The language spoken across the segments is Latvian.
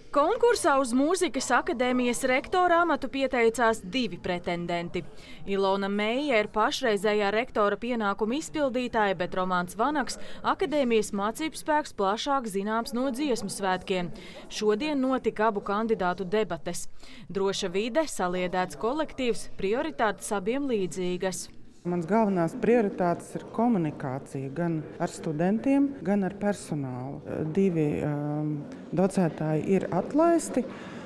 Konkursā uz Mūzikas akadēmijas rektora amatu pieteicās 2 pretendenti. Ilona Meija ir pašreizējā rektora pienākumu izpildītāja, bet Romāns Vanaks akadēmijas mācību spēks plašāk zināms no dziesmu svētkiem. Šodien notika abu kandidātu debates. Droša vide, saliedēts kolektīvs, prioritātes abiem līdzīgas. Mans galvenās prioritātes ir komunikācija gan ar studentiem, gan ar personālu. 2 docētāji ir atlaisti.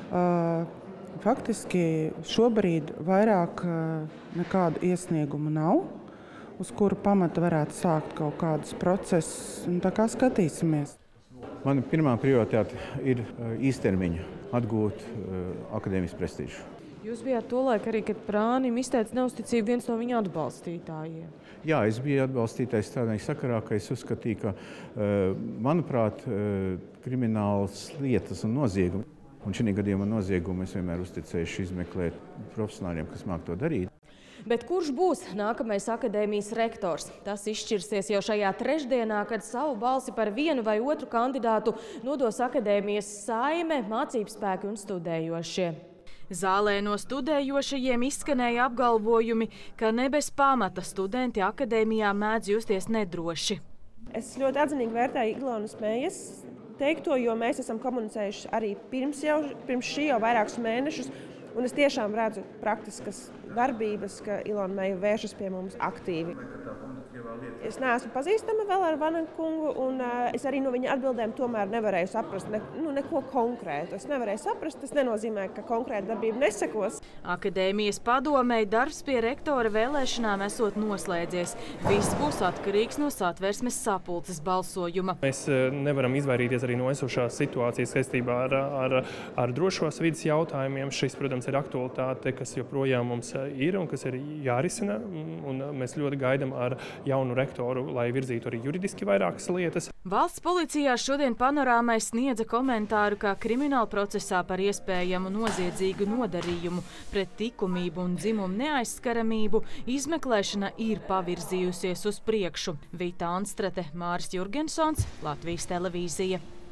Faktiski šobrīd vairāk nekādu iesniegumu nav, uz kuru pamata varētu sākt kaut kādus procesus. Tā kā skatīsimies. Mana pirmā prioritāte ir īstermiņa atgūt akadēmijas prestižu. Jūs bijāt tolaik arī, kad Prānim izteica neusticību viens no viņa atbalstītājiem. Jā, es biju atbalstītājs tādā sakarā, ka es uzskatīju, ka, manuprāt, kriminālas lietas un noziegumi, un šī gadījumā noziegumu es vienmēr uzticējuši izmeklēt profesionāļiem, kas māk to darīt. Bet kurš būs nākamais akadēmijas rektors? Tas izšķirsies jau šajā trešdienā, kad savu balsi par vienu vai otru kandidātu nodos akadēmijas saime, mācību spēki un studējošie. Zālē no studējošajiem izskanēja apgalvojumi, ka ne bez pamata studenti akadēmijā mēdz justies nedroši. Es ļoti atzinīgi vērtēju Ilonas Meijas teikto, jo mēs esam komunicējuši arī pirms šī jau vairākus mēnešus. Un es tiešām redzu praktiskas darbības, ka Ilona Meija vēršas pie mums aktīvi. Es neesmu pazīstama vēl ar Vanaku kungu, un es arī no viņa atbildēm tomēr nevarēju saprast neko konkrētu. Es nevarēju saprast, tas nenozīmē, ka konkrēta darbība nesekos. Akadēmijas padomei darbs pie rektora vēlēšanām esot noslēdzies. Viss būs atkarīgs no Satversmes sapulces balsojuma. Mēs nevaram izvairīties arī no esošās situācijas saistībā ar drošos vides jautājumiem. Šis, protams, ir aktualitāte, kas joprojām mums ir un kas ir jārisina. Un mēs ļoti gaidām ar jaunu rektoru, lai virzītu arī juridiski vairākas lietas. Valsts policijā šodien Panorāmai sniedza komentāru, ka krimināla procesā par iespējamu noziedzīgu nodarījumu pret likumību un dzimumu neaizskaramību izmeklēšana ir pavirzījusies uz priekšu. Vita Anstrate, Māris Jurgensons, Latvijas televīzija.